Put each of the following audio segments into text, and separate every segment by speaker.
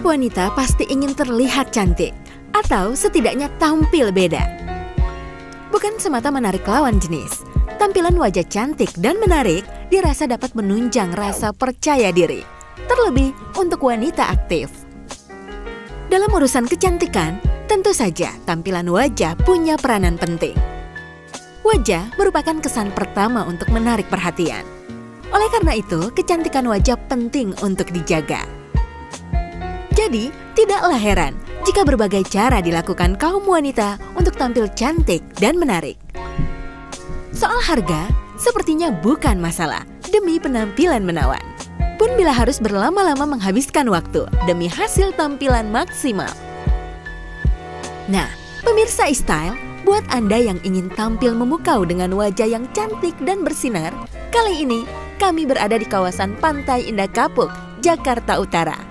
Speaker 1: Setiap wanita pasti ingin terlihat cantik, atau setidaknya tampil beda. Bukan semata menarik lawan jenis, tampilan wajah cantik dan menarik dirasa dapat menunjang rasa percaya diri, terlebih untuk wanita aktif. Dalam urusan kecantikan, tentu saja tampilan wajah punya peranan penting. Wajah merupakan kesan pertama untuk menarik perhatian. Oleh karena itu, kecantikan wajah penting untuk dijaga. Jadi, tidaklah heran jika berbagai cara dilakukan kaum wanita untuk tampil cantik dan menarik. Soal harga, sepertinya bukan masalah demi penampilan menawan. Pun bila harus berlama-lama menghabiskan waktu demi hasil tampilan maksimal. Nah, pemirsa iStyle, buat Anda yang ingin tampil memukau dengan wajah yang cantik dan bersinar, kali ini kami berada di kawasan Pantai Indah Kapuk, Jakarta Utara.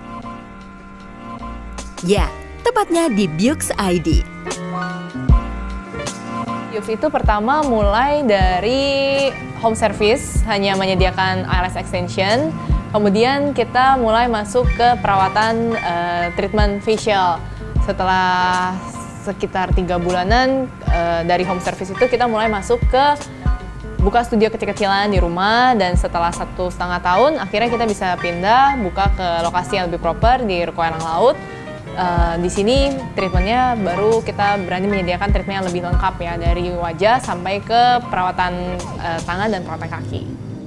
Speaker 1: Ya, tepatnya di Byux ID.
Speaker 2: Byux itu pertama mulai dari home service, hanya menyediakan eyelash extension. Kemudian kita mulai masuk ke perawatan treatment facial. Setelah sekitar 3 bulanan dari home service itu kita mulai masuk ke buka studio kecil-kecilan di rumah, dan setelah 1,5 tahun akhirnya kita bisa pindah buka ke lokasi yang lebih proper di Ruko Elang Laut. Di sini treatmentnya baru kita berani menyediakan treatment yang lebih lengkap ya, dari wajah sampai ke perawatan tangan dan perawatan kaki.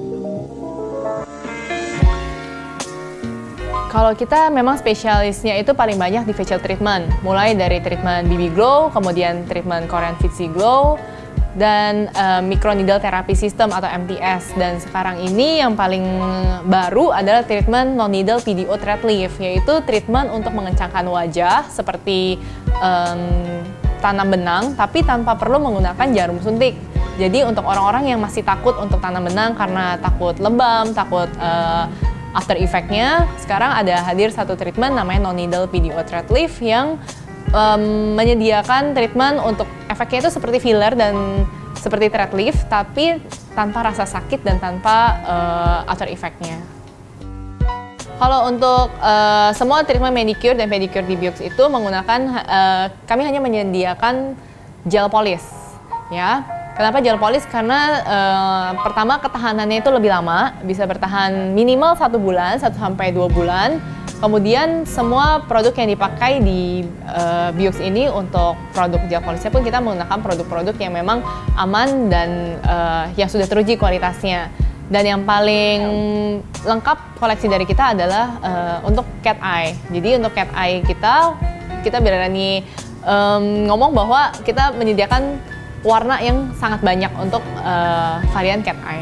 Speaker 2: Kalau kita memang spesialisnya itu paling banyak di facial treatment, mulai dari treatment BB Glow, kemudian treatment Korean Vitsy Glow, dan microneedle therapy system atau MTS. Dan sekarang ini yang paling baru adalah treatment non-needle PDO thread lift, yaitu treatment untuk mengencangkan wajah seperti tanam benang tapi tanpa perlu menggunakan jarum suntik. Jadi untuk orang-orang yang masih takut untuk tanam benang karena takut lebam, takut after effect-nya, sekarang ada hadir satu treatment namanya non-needle PDO thread lift yang menyediakan treatment untuk efeknya itu seperti filler dan seperti thread lift, tapi tanpa rasa sakit dan tanpa after effect-nya. Kalau untuk semua treatment manicure dan pedicure di Byux itu menggunakan, kami hanya menyediakan gel polish, ya. Kenapa gel polish? Karena pertama ketahanannya itu lebih lama, bisa bertahan minimal 1 bulan, 1 sampai 2 bulan. Kemudian semua produk yang dipakai di Byux ini untuk produk gel polishnya pun kita menggunakan produk-produk yang memang aman dan yang sudah teruji kualitasnya. Dan yang paling lengkap koleksi dari kita adalah untuk cat eye. Jadi untuk cat eye kita berani ngomong bahwa kita menyediakan warna yang sangat banyak untuk varian cat eye.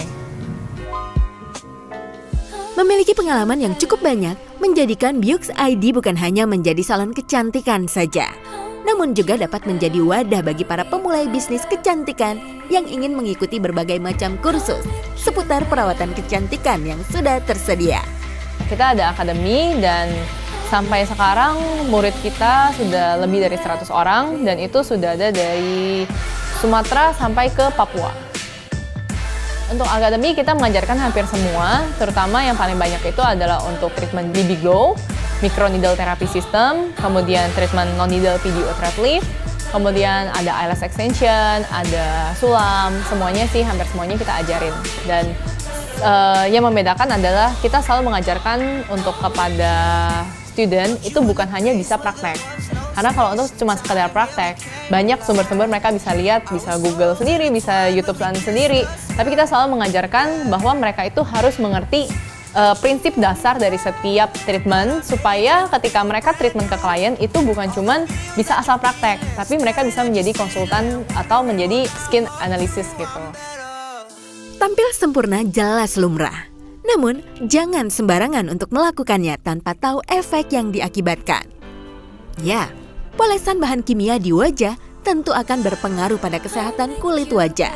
Speaker 1: Memiliki pengalaman yang cukup banyak menjadikan Byux ID bukan hanya menjadi salon kecantikan saja, namun juga dapat menjadi wadah bagi para pemulai bisnis kecantikan yang ingin mengikuti berbagai macam kursus seputar perawatan kecantikan yang sudah tersedia.
Speaker 2: Kita ada akademi dan sampai sekarang murid kita sudah lebih dari 100 orang, dan itu sudah ada dari Sumatera sampai ke Papua. Untuk akademi kita mengajarkan hampir semua, terutama yang paling banyak itu adalah untuk treatment BB Glow, microneedle therapy system, kemudian treatment non-needle PDO thread lift, kemudian ada eyelash extension, ada sulam, semuanya sih hampir semuanya kita ajarin. Dan yang membedakan adalah kita selalu mengajarkan untuk kepada student itu bukan hanya bisa praktek. Karena kalau untuk cuma sekedar praktek, banyak sumber-sumber mereka bisa lihat, bisa Google sendiri, bisa YouTube sendiri. Tapi kita selalu mengajarkan bahwa mereka itu harus mengerti prinsip dasar dari setiap treatment, supaya ketika mereka treatment ke klien itu bukan cuma bisa asal praktek, tapi mereka bisa menjadi konsultan atau menjadi skin analysis gitu.
Speaker 1: Tampil sempurna jelas lumrah. Namun, jangan sembarangan untuk melakukannya tanpa tahu efek yang diakibatkan. Ya, polesan bahan kimia di wajah tentu akan berpengaruh pada kesehatan kulit wajah.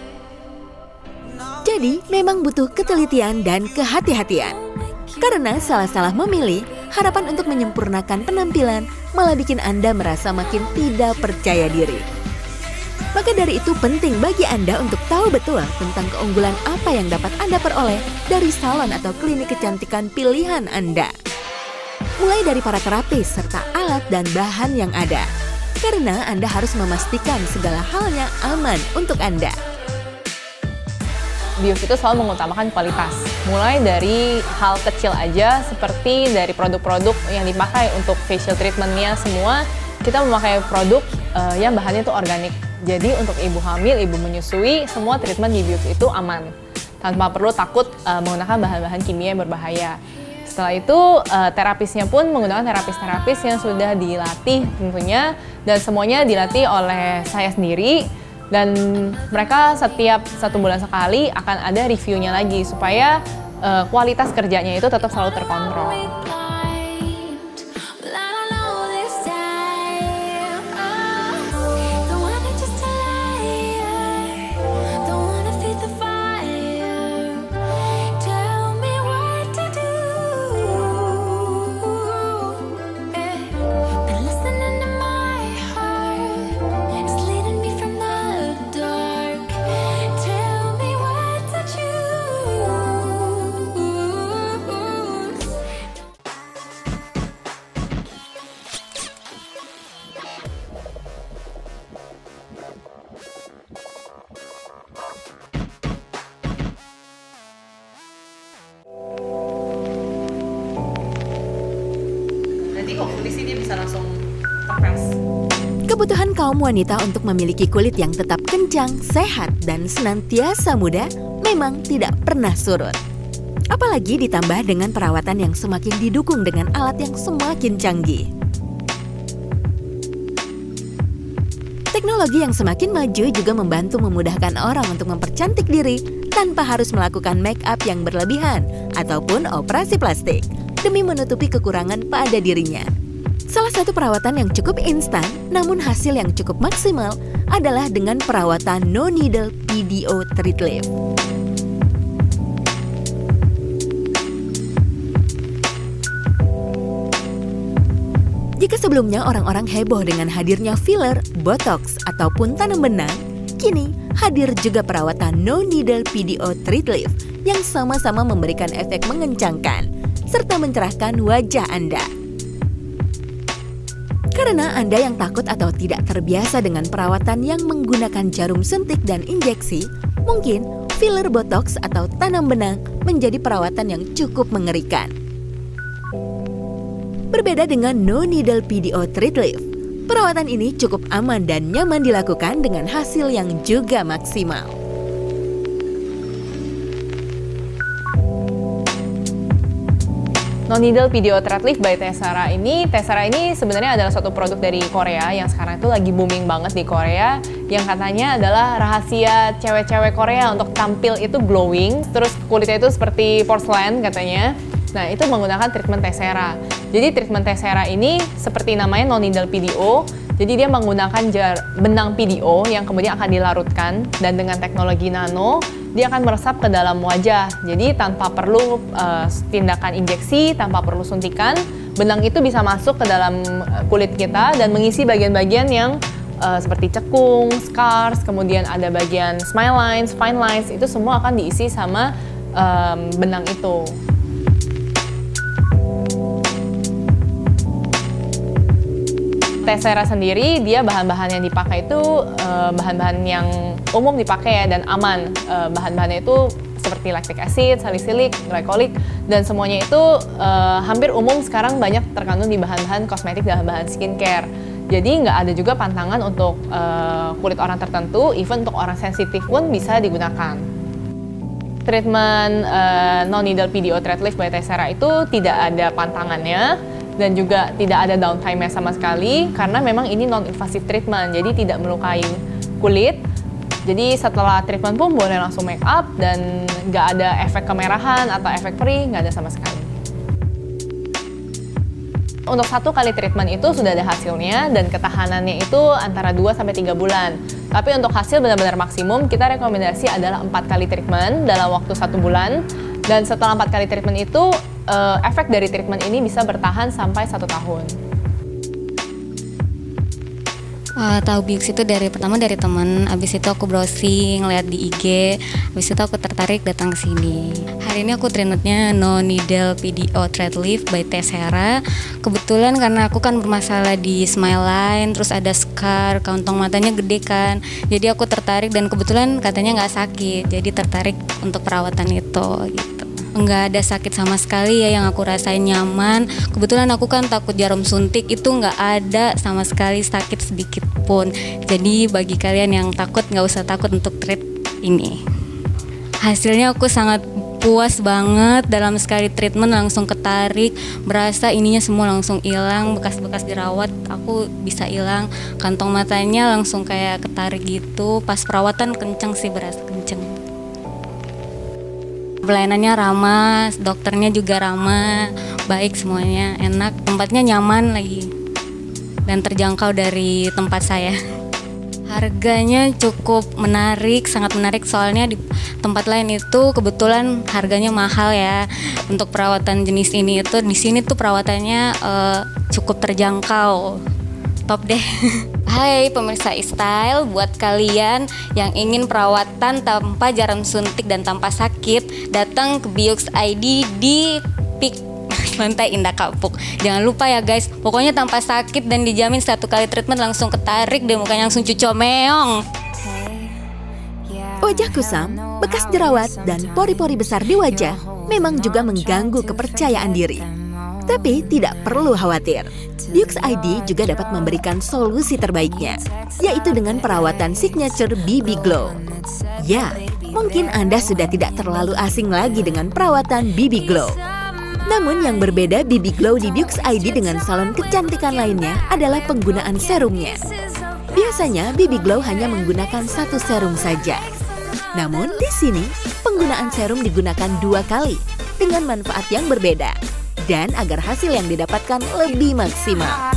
Speaker 1: Jadi, memang butuh ketelitian dan kehati-hatian. Karena salah-salah memilih, harapan untuk menyempurnakan penampilan malah bikin Anda merasa makin tidak percaya diri. Maka dari itu penting bagi Anda untuk tahu betul tentang keunggulan apa yang dapat Anda peroleh dari salon atau klinik kecantikan pilihan Anda. mulai dari para terapis serta alat dan bahan yang ada. Karena Anda harus memastikan segala halnya aman untuk Anda.
Speaker 2: Bius itu selalu mengutamakan kualitas. Mulai dari hal kecil aja seperti dari produk-produk yang dipakai untuk facial treatment-nya semua, kita memakai produk yang bahannya itu organik. Jadi untuk ibu hamil, ibu menyusui, semua treatment di Bius itu aman. Tanpa perlu takut menggunakan bahan-bahan kimia yang berbahaya. Setelah itu terapisnya pun menggunakan terapis-terapis yang sudah dilatih tentunya, dan semuanya dilatih oleh saya sendiri, dan mereka setiap 1 bulan sekali akan ada reviewnya lagi supaya kualitas kerjanya itu tetap selalu terkontrol.
Speaker 1: Kebutuhan kaum wanita untuk memiliki kulit yang tetap kencang, sehat, dan senantiasa muda memang tidak pernah surut. Apalagi ditambah dengan perawatan yang semakin didukung dengan alat yang semakin canggih. Teknologi yang semakin maju juga membantu memudahkan orang untuk mempercantik diri tanpa harus melakukan make up yang berlebihan ataupun operasi plastik demi menutupi kekurangan pada dirinya. Salah satu perawatan yang cukup instan namun hasil yang cukup maksimal adalah dengan perawatan no needle PDO Treatlift. Jika sebelumnya orang-orang heboh dengan hadirnya filler, botox, ataupun tanam benang, kini hadir juga perawatan no needle PDO Treatlift yang sama-sama memberikan efek mengencangkan serta mencerahkan wajah Anda. Karena Anda yang takut atau tidak terbiasa dengan perawatan yang menggunakan jarum suntik dan injeksi, mungkin filler botox atau tanam benang menjadi perawatan yang cukup mengerikan. Berbeda dengan no needle PDO Treatlift, perawatan ini cukup aman dan nyaman dilakukan dengan hasil yang juga maksimal.
Speaker 2: No Needle PDO Treatlift by Tessera ini sebenarnya adalah suatu produk dari Korea yang sekarang itu lagi booming banget di Korea, yang katanya adalah rahasia cewek-cewek Korea untuk tampil itu glowing, terus kulitnya itu seperti porcelain katanya. Nah, itu menggunakan treatment Tessera. Jadi treatment Tessera ini seperti namanya No Needle PDO. Jadi dia menggunakan benang PDO yang kemudian akan dilarutkan, dan dengan teknologi nano dia akan meresap ke dalam wajah. Jadi tanpa perlu tindakan injeksi, tanpa perlu suntikan, benang itu bisa masuk ke dalam kulit kita dan mengisi bagian-bagian yang seperti cekung, scars, kemudian ada bagian smile lines, fine lines, itu semua akan diisi sama benang itu. Tessera sendiri, dia bahan-bahan yang dipakai itu bahan-bahan yang umum dipakai ya, dan aman. Bahan-bahannya itu seperti lactic acid, salicylic, glycolic, dan semuanya itu hampir umum sekarang banyak terkandung di bahan-bahan kosmetik dan bahan skincare. Jadi nggak ada juga pantangan untuk kulit orang tertentu, even untuk orang sensitif pun bisa digunakan. Treatment No Needle PDO Treatlift by Tessera itu tidak ada pantangannya, dan juga tidak ada downtime-nya sama sekali karena memang ini non-invasive treatment, jadi tidak melukai kulit. Jadi setelah treatment pun boleh langsung make up dan nggak ada efek kemerahan atau efek perih, nggak ada sama sekali. Untuk 1 kali treatment itu sudah ada hasilnya dan ketahanannya itu antara 2-3 bulan. Tapi untuk hasil benar-benar maksimum kita rekomendasi adalah 4 kali treatment dalam waktu 1 bulan. Dan setelah 4 kali treatment itu efek dari treatment ini bisa bertahan sampai 1 tahun.
Speaker 3: Tahu Biux itu pertama dari teman, abis itu aku browsing, lihat di IG, abis itu aku tertarik datang ke sini. Hari ini aku treatmentnya No Needle PDO Thread Lift by Tessera. Kebetulan karena aku kan bermasalah di smile line, terus ada scar, kantong matanya gede kan, jadi aku tertarik dan kebetulan katanya nggak sakit, jadi tertarik untuk perawatan itu gitu. Nggak ada sakit sama sekali ya, yang aku rasain nyaman. Kebetulan aku kan takut jarum suntik, itu nggak ada sama sekali sakit sedikit pun. Jadi bagi kalian yang takut, nggak usah takut untuk treat ini. Hasilnya aku sangat puas banget, dalam sekali treatment langsung ketarik, berasa ininya semua langsung hilang, bekas-bekas jerawat aku bisa hilang, kantong matanya langsung kayak ketarik gitu. Pas perawatan kenceng sih, berasa kenceng. Pelayanannya ramah, dokternya juga ramah, baik semuanya, enak, tempatnya nyaman lagi dan terjangkau dari tempat saya. Harganya cukup menarik, sangat menarik, soalnya di tempat lain itu kebetulan harganya mahal ya. Untuk perawatan jenis ini itu di sini tuh perawatannya cukup terjangkau. Top deh. Hai pemirsa iStyle, buat kalian yang ingin perawatan tanpa jarum suntik dan tanpa sakit, datang ke Biux ID di Pik Pantai Indah Kapuk. Jangan lupa ya guys, pokoknya tanpa sakit dan dijamin 1 kali treatment langsung ketarik deh, mukanya langsung cucok meong.
Speaker 1: Wajah kusam, bekas jerawat, dan pori-pori besar di wajah memang juga mengganggu kepercayaan diri. Tapi tidak perlu khawatir, Biux ID juga dapat memberikan solusi terbaiknya, yaitu dengan perawatan signature BB Glow. Ya, mungkin Anda sudah tidak terlalu asing lagi dengan perawatan BB Glow. Namun yang berbeda BB Glow di Biux ID dengan salon kecantikan lainnya adalah penggunaan serumnya. Biasanya BB Glow hanya menggunakan 1 serum saja. Namun di sini, penggunaan serum digunakan 2 kali dengan manfaat yang berbeda. Dan agar hasil yang didapatkan lebih maksimal.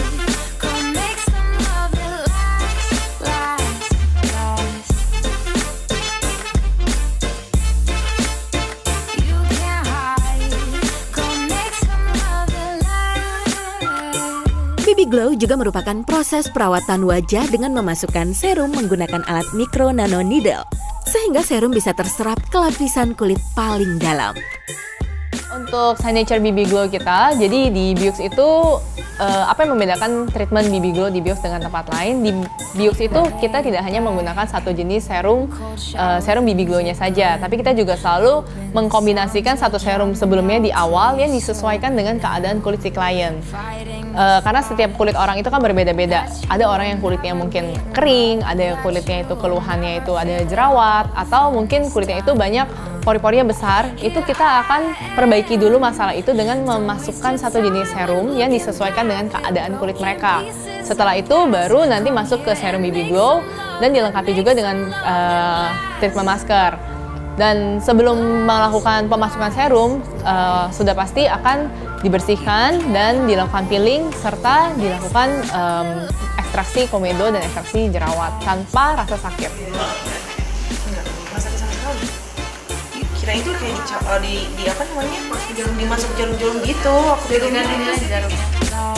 Speaker 1: BB Glow juga merupakan proses perawatan wajah dengan memasukkan serum menggunakan alat micro nano needle, sehingga serum bisa terserap ke lapisan kulit paling dalam.
Speaker 2: Untuk signature BB Glow kita, jadi di Biux itu apa yang membedakan treatment BB Glow di Biux dengan tempat lain? Di Biux itu kita tidak hanya menggunakan satu jenis serum BB Glow-nya saja, tapi kita juga selalu mengkombinasikan satu serum sebelumnya di awal yang disesuaikan dengan keadaan kulit si klien. Karena setiap kulit orang itu kan berbeda-beda. Ada orang yang kulitnya mungkin kering, ada yang kulitnya itu keluhannya itu ada jerawat, atau mungkin kulitnya itu banyak pori-porinya besar. Itu kita akan perbaiki dulu masalah itu dengan memasukkan satu jenis serum yang disesuaikan dengan keadaan kulit mereka. Setelah itu baru nanti masuk ke serum BB Glow dan dilengkapi juga dengan treatment masker. Dan sebelum melakukan pemasukan serum, sudah pasti akan dibersihkan dan dilakukan peeling serta dilakukan ekstraksi komedo dan ekstraksi jerawat tanpa rasa sakit.
Speaker 4: Enggak, rasa sakit sama sekali. Kirain itu kayak di apa namanya? Dimasuk jarum-jarum gitu waktu itu jarumnya.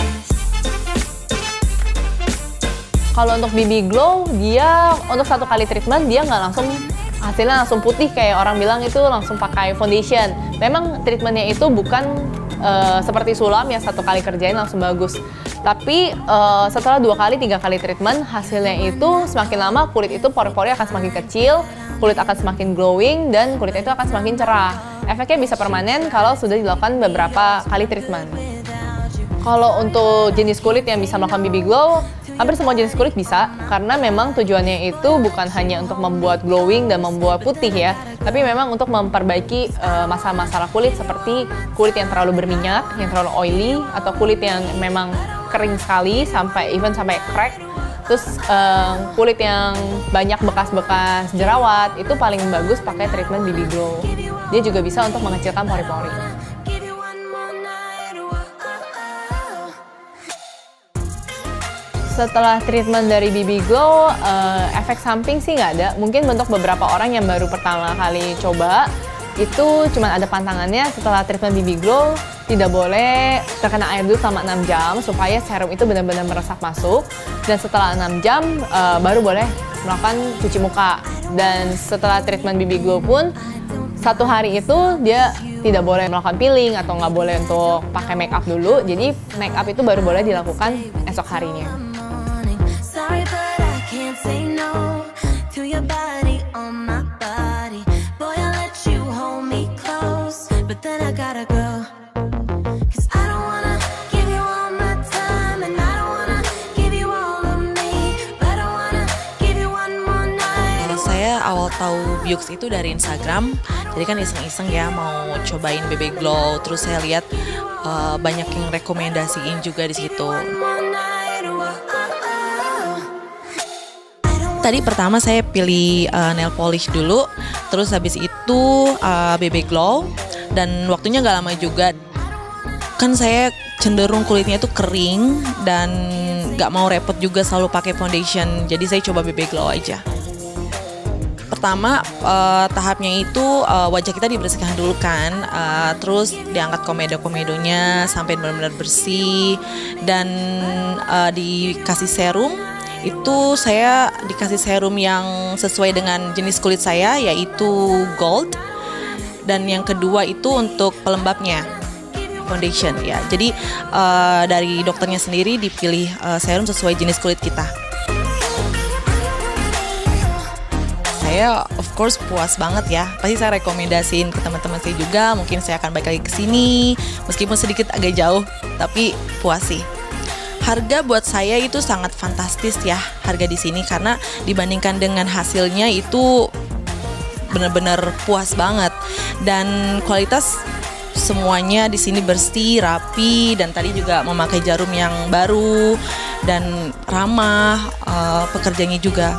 Speaker 2: Kalau untuk BB Glow, dia untuk 1 kali treatment dia nggak langsung hasilnya langsung putih kayak orang bilang itu langsung pakai foundation. Memang treatmentnya itu bukan seperti sulam yang 1 kali kerjain langsung bagus. Tapi setelah 2 kali, 3 kali treatment, hasilnya itu semakin lama kulit itu pori-pori akan semakin kecil, kulit akan semakin glowing, dan kulitnya itu akan semakin cerah. Efeknya bisa permanen kalau sudah dilakukan beberapa kali treatment. Kalau untuk jenis kulit yang bisa melakukan BB Glow, hampir semua jenis kulit bisa, karena memang tujuannya itu bukan hanya untuk membuat glowing dan membuat putih ya, tapi memang untuk memperbaiki masalah-masalah kulit seperti kulit yang terlalu berminyak, yang terlalu oily, atau kulit yang memang kering sekali sampai crack. Terus kulit yang banyak bekas-bekas jerawat itu paling bagus pakai treatment BB Glow. Dia juga bisa untuk mengecilkan pori-pori. Setelah treatment dari BB Glow, efek samping sih nggak ada. Mungkin untuk beberapa orang yang baru pertama kali coba, itu cuma ada pantangannya setelah treatment BB Glow tidak boleh terkena air dulu selama 6 jam supaya serum itu benar-benar meresap masuk, dan setelah 6 jam baru boleh melakukan cuci muka. Dan setelah treatment BB Glow pun 1 hari itu dia tidak boleh melakukan peeling atau nggak boleh untuk pakai make up dulu, jadi make up itu baru boleh dilakukan esok harinya.
Speaker 5: Awal tahu Byux itu dari Instagram, jadi kan iseng-iseng ya mau cobain BB Glow, terus saya lihat banyak yang rekomendasiin juga di situ. Tadi pertama saya pilih nail polish dulu, terus habis itu BB Glow, dan waktunya nggak lama juga. Kan saya cenderung kulitnya itu kering dan nggak mau repot juga selalu pakai foundation, jadi saya coba BB Glow aja. Pertama tahapnya itu wajah kita dibersihkan dulu kan, terus diangkat komedo-komedonya sampai benar-benar bersih, dan dikasih serum. Itu saya dikasih serum yang sesuai dengan jenis kulit saya, yaitu gold, dan yang kedua itu untuk pelembabnya foundation ya. Jadi dari dokternya sendiri dipilih serum sesuai jenis kulit kita. Saya of course puas banget ya. Pasti saya rekomendasiin ke teman-teman saya juga. Mungkin saya akan balik lagi ke sini meskipun sedikit agak jauh, tapi puas sih. Harga buat saya itu sangat fantastis ya, harga di sini, karena dibandingkan dengan hasilnya itu benar-benar puas banget, dan kualitas semuanya di sini bersih, rapi, dan tadi juga memakai jarum yang baru dan ramah pekerjanya juga.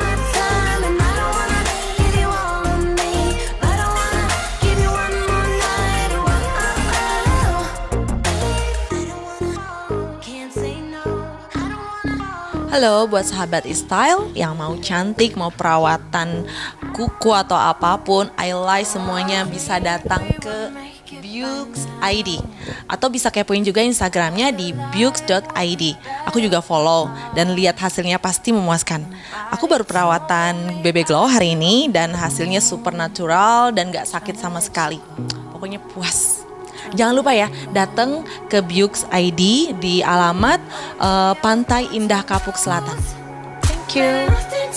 Speaker 5: Halo buat sahabat e-style yang mau cantik, mau perawatan kuku atau apapun, eyelash semuanya bisa datang ke Byux ID, atau bisa kepoin juga Instagramnya di byux.id. Aku juga follow dan lihat hasilnya pasti memuaskan. Aku baru perawatan BB Glow hari ini dan hasilnya super natural dan gak sakit sama sekali. Pokoknya puas. Jangan lupa ya, datang ke Byux ID di alamat Pantai Indah Kapuk Selatan. Thank you.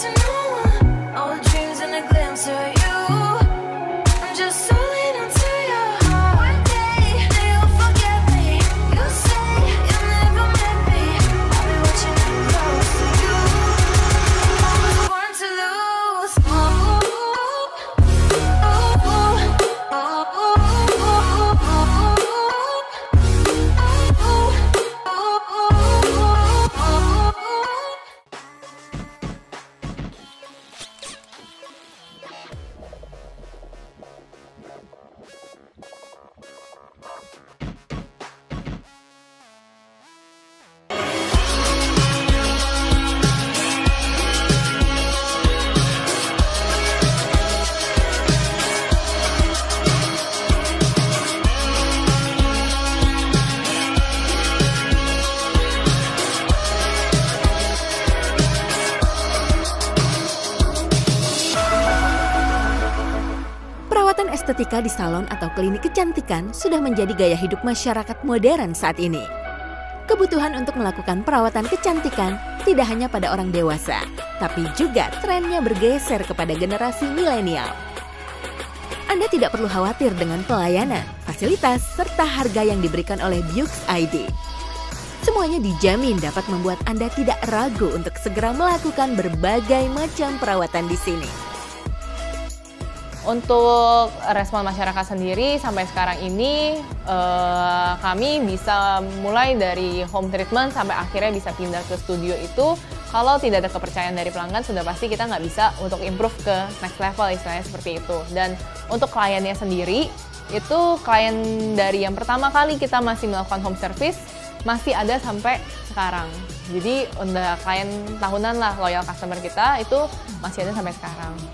Speaker 1: Estetika di salon atau klinik kecantikan sudah menjadi gaya hidup masyarakat modern saat ini. Kebutuhan untuk melakukan perawatan kecantikan tidak hanya pada orang dewasa, tapi juga trennya bergeser kepada generasi milenial. Anda tidak perlu khawatir dengan pelayanan, fasilitas, serta harga yang diberikan oleh Byux ID. Semuanya dijamin dapat membuat Anda tidak ragu untuk segera melakukan berbagai macam perawatan di sini.
Speaker 2: Untuk respon masyarakat sendiri sampai sekarang ini kami bisa mulai dari home treatment sampai akhirnya bisa pindah ke studio itu, kalau tidak ada kepercayaan dari pelanggan sudah pasti kita nggak bisa untuk improve ke next level, istilahnya seperti itu. Dan untuk kliennya sendiri itu klien dari yang pertama kali kita masih melakukan home service masih ada sampai sekarang. Jadi untuk klien tahunan lah, loyal customer kita itu masih ada sampai sekarang.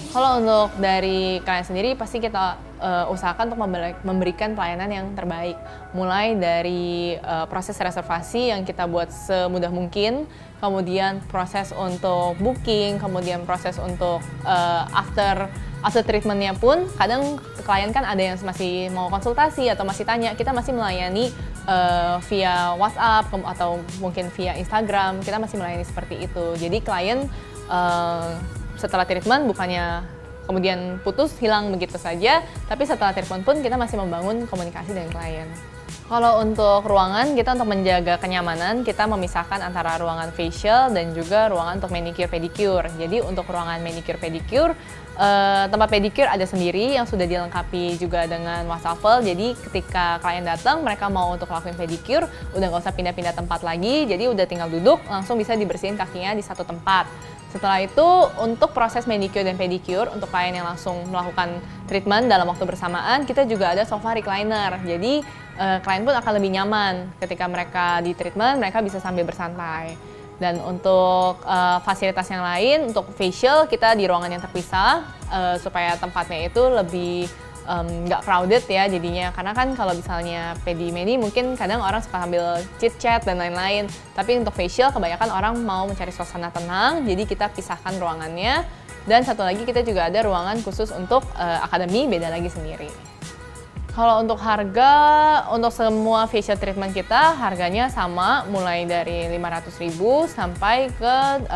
Speaker 2: Kalau untuk dari klien sendiri pasti kita usahakan untuk memberikan pelayanan yang terbaik. Mulai dari proses reservasi yang kita buat semudah mungkin, kemudian proses untuk booking, kemudian proses untuk after treatmentnya pun kadang klien kan ada yang masih mau konsultasi atau masih tanya, kita masih melayani via WhatsApp atau mungkin via Instagram, kita masih melayani seperti itu. Jadi klien setelah treatment bukannya kemudian putus, hilang begitu saja, tapi setelah treatment pun kita masih membangun komunikasi dengan klien. Kalau untuk ruangan, kita untuk menjaga kenyamanan, kita memisahkan antara ruangan facial dan juga ruangan untuk manicure pedicure. Jadi untuk ruangan manicure pedicure, tempat pedicure ada sendiri yang sudah dilengkapi juga dengan wastafel. Jadi ketika klien datang, mereka mau untuk lakuin pedicure, udah nggak usah pindah-pindah tempat lagi, jadi udah tinggal duduk, langsung bisa dibersihin kakinya di satu tempat. Setelah itu, untuk proses manicure dan pedicure, untuk klien yang langsung melakukan treatment dalam waktu bersamaan, kita juga ada sofa recliner. Jadi, klien pun akan lebih nyaman ketika mereka di treatment, mereka bisa sambil bersantai. Dan untuk fasilitas yang lain, untuk facial, kita di ruangan yang terpisah, supaya tempatnya itu lebih nggak crowded ya jadinya, karena kan kalau misalnya pedi-medi mungkin kadang orang suka sambil chit-chat dan lain-lain, tapi untuk facial kebanyakan orang mau mencari suasana tenang, jadi kita pisahkan ruangannya. Dan satu lagi kita juga ada ruangan khusus untuk akademi, beda lagi sendiri. Kalau untuk harga, untuk semua facial treatment kita harganya sama, mulai dari 500.000 sampai ke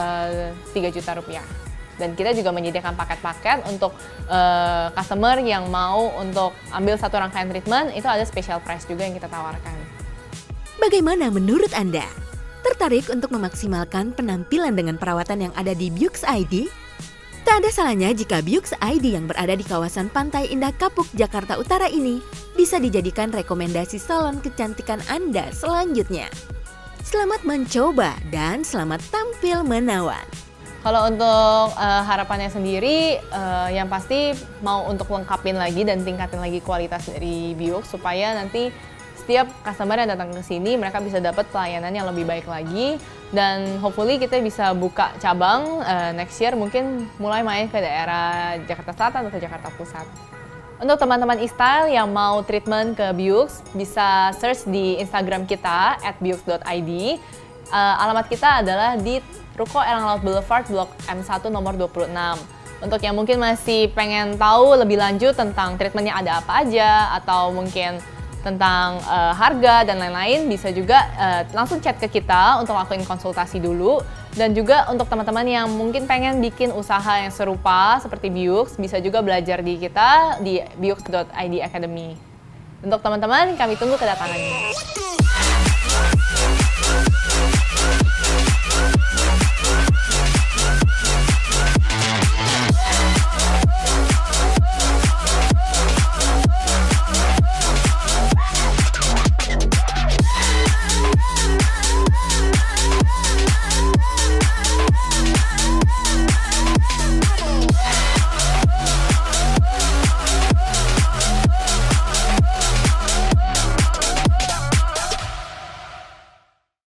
Speaker 2: 3 juta rupiah. Dan kita juga menyediakan paket-paket untuk customer yang mau untuk ambil satu rangkaian treatment, itu ada special price juga yang kita tawarkan.
Speaker 1: Bagaimana menurut Anda? Tertarik untuk memaksimalkan penampilan dengan perawatan yang ada di Byux ID? Tak ada salahnya jika Byux ID yang berada di kawasan Pantai Indah Kapuk, Jakarta Utara ini bisa dijadikan rekomendasi salon kecantikan Anda selanjutnya. Selamat mencoba dan selamat tampil menawan.
Speaker 2: Kalau untuk harapannya sendiri, yang pasti mau untuk lengkapin lagi dan tingkatin lagi kualitas dari Byux supaya nanti setiap customer yang datang ke sini mereka bisa dapat pelayanan yang lebih baik lagi, dan hopefully kita bisa buka cabang next year, mungkin mulai main ke daerah Jakarta Selatan atau Jakarta Pusat. Untuk teman-teman e-style yang mau treatment ke Byux, bisa search di Instagram kita @byux.id. Alamat kita adalah di Ruko Elang Laut Boulevard, Blok M1 nomor 26. Untuk yang mungkin masih pengen tahu lebih lanjut tentang treatmentnya ada apa aja, atau mungkin tentang harga dan lain-lain, bisa juga langsung chat ke kita untuk lakuin konsultasi dulu. Dan juga untuk teman-teman yang mungkin pengen bikin usaha yang serupa seperti Byux, bisa juga belajar di kita di byux.id Academy. Untuk teman-teman, kami tunggu kedatangannya.